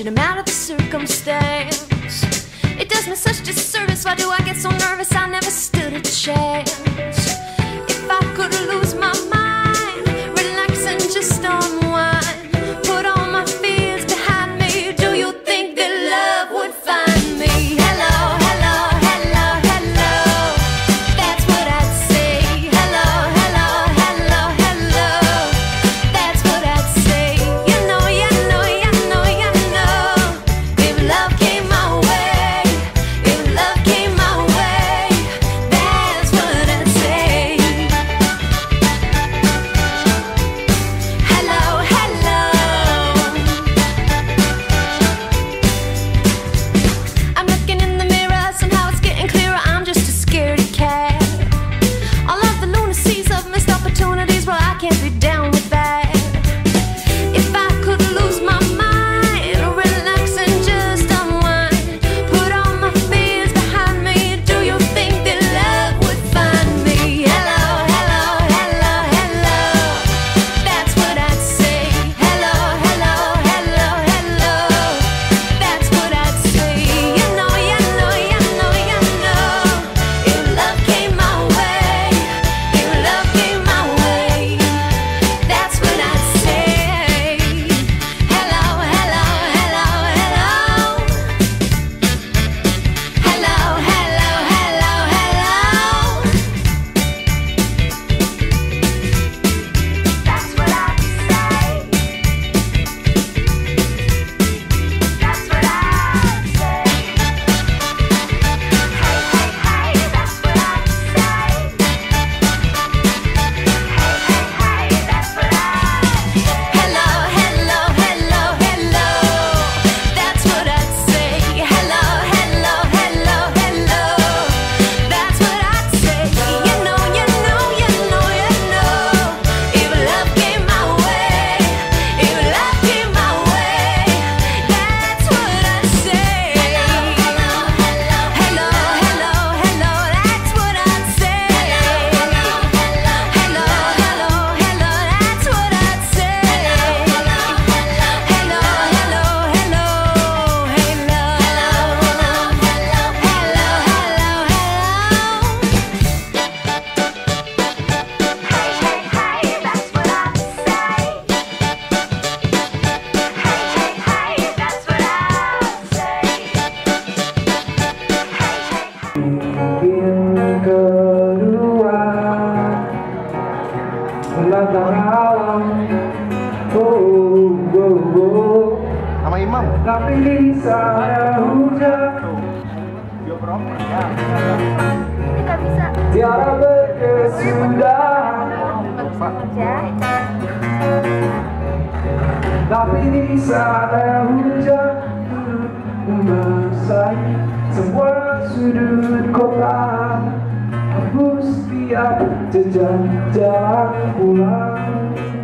no matter the circumstance. It does me such disservice, why do I get so nervous? I never stood a chance. If I could lose my mind, relax and just unwind, put all my fears behind me, do you think that love would find me? Hello, hello, hello, hello, that's what I'd say. Hello, hello, hello, hello, that's what I'd say. You know, you know, you know, you know, if love came my way, if love came my way, that's what I'd say. Hello, hello, I'm looking in the mirror, somehow it's getting clearer, I'm just a scaredy cat. All of the lunacies of missed opportunities, well, I can't be down with that. If I could lose my mind, relax and just unwind, put all my fears behind me, do you think that love would find me? Hello, hello, hello, hello, that's what I'd say. Hello, hello, hello, hello, that's what I'd say. You know, you know, you know, you know, if love came my way, if love came my way, that's what I'd say. Hello, hello, hello, hello, hello, hello, hello, hello, that's what I'd say. That's what I'd say. Hey, hey, hey, that's what I'd say. Hey, hey, hey, that's what I'd say. Hello, hello, hello, hello, that's what I'd say. Hello, hello, hello, hello, that's what I'd say. You know, you know, you know, you know, if love came my way, if love came my way, that's what I'd say. Hello, hello, hello, hello, hello, hello, that's what I'd say. Hello, hello, hello, hello, hello, that's what I'd say. Hello, hello, hello, hello, hello, hey, love. Hello, hello, hello, hello, hello. Hey, hey, hey, that's what I'd say. Hey, hey, hey, that's what I'd say. Mungkin kedua menatap alam, oh, oh, oh. Sama Imam. Tapi di sana hujan Nggak bisa. tiada berkesudahan. Tapi di sana hujan membasahi semua sudut kota, hapus tiap jejak jalan pulang.